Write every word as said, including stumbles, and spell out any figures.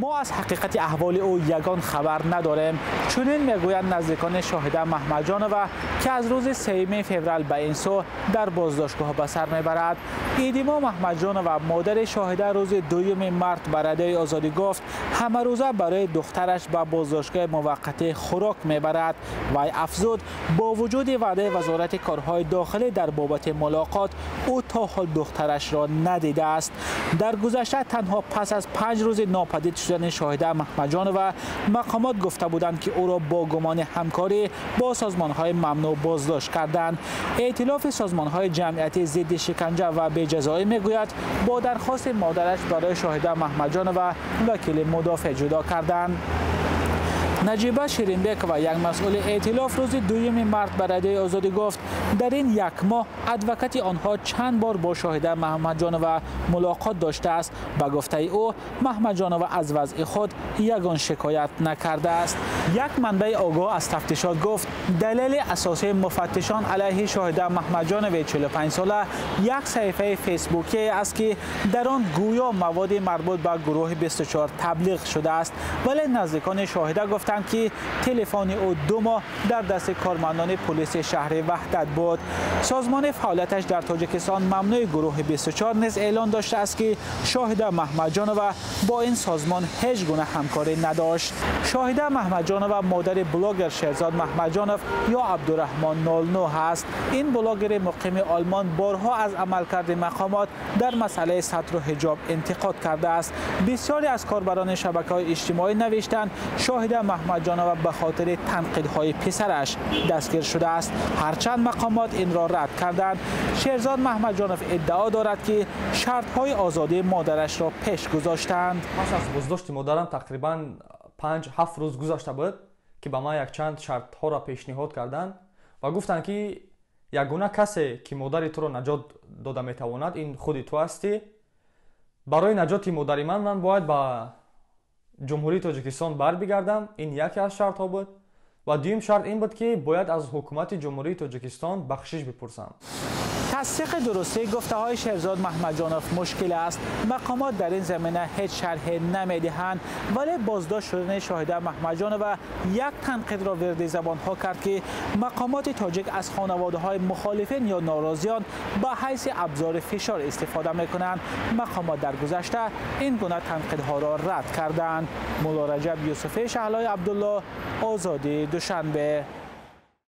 ما از حقیقت احوال او یگان خبر نداریم. چنین میگویند نزدیکان شاهده محمدجانова که از روز سوم فوریه به این سو در بازداشتگاه به سر میبرد. ایدیما محمدجانova مادر شاهده روز دوم مارس به رادیوی آزادی گفت همه روزه برای دخترش به بازداشتگاه موقت خوراک میبرد. وی افزود با وجود وعده وزارت کارهای داخلی در بابت ملاقات، او تا حال دخترش را ندیده است. در گذشته تنها پس از پنج روز ناپدید شدن شاهده محمدجانova مقامات گفته بودند که او را با گمان همکاری با سازمان‌های ممنوع بازداشت کردند. ائتلاف سازمان‌های جمعیتی ضد شکنجه و بی‌جزایی میگوید با درخواست مادرش برای شاهده محمدجانova وکیل مدافع جدا کردند. نجیبه شیرینبک و یک مسئول ائتلاف روز دوم مارس به رادیوی آزادی گفت در این یک ماه ادوکات آنها چند بار با شاهده محمدجانova ملاقات داشته است. به گفته او محمدجانova از وضع خود یگان شکایت نکرده است. یک منبع آگاه از تفتیشات گفت دلیل اساسی مفتشان علیه شاهده محمدجانova چهل و پنج ساله یک صفحه فیسبوکی است که در آن گویا مواد مربوط به گروه بیست و چهار تبلیغ شده است، ولی نزدیکان شاهده گفتند که تلفن او دو ماه در دست کارمندان پلیس شهر وحدت بود. سازمان فعالیتش در تاجیکستان ممنوع گروه بیست و چهار نیز اعلان داشته است که شاهده محمدجانova با این سازمان هیچ گونه همکاری نداشت. شاهده محمدجانova مادر بلاگر شهرزاد محمدجانov یا عبدالرحمن نود و نه است. این بلاگر مقیم آلمان بارها از عملکرد مقامات در مسئله ستر و حجاب انتقاد کرده است. بسیاری از کاربران شبکه‌های اجتماعی نوشتند شاهده محمدجانova به خاطر تنقیدهای پسرش دستگیر شده است. هرچند مقامات این را رد کردند. شهرزاد محمدجانov ادعا دارد که شرط‌های آزادی مادرش را پیش گذاشتند. پس از بازداشت مادرم تقریبا پنج هفت روز گذشته بود که به ما یک چند شرط‌ها را پیشنهاد کردند و گفتند که یگانه کسی که مادر تو را نجات داده میتواند این خودی تو هستی. برای نجات مادر من من باید با جمهوری تاجیکستان بر بگردم. این یکی از شرط ها بود و دوم شرط این بود که باید از حکومت جمهوری تاجیکستان بخشش بپرسم. تصدیق درستی گفته های شهرزاد محمدجانov مشکل است. مقامات در این زمینه هیچ شرحی نمیدهند، ولی بازداشت شدن شاهده محمدجانova یک تنقید را وارد زبان ها کرد که مقامات تاجیک از خانواده های مخالفین یا ناراضیان به حیث ابزار فشار استفاده میکنند. مقامات در گذشته این گونه تنقیدها را رد کردند. مولا رجب یوسفی شهلای عبدالله، آزادی دوشنبه.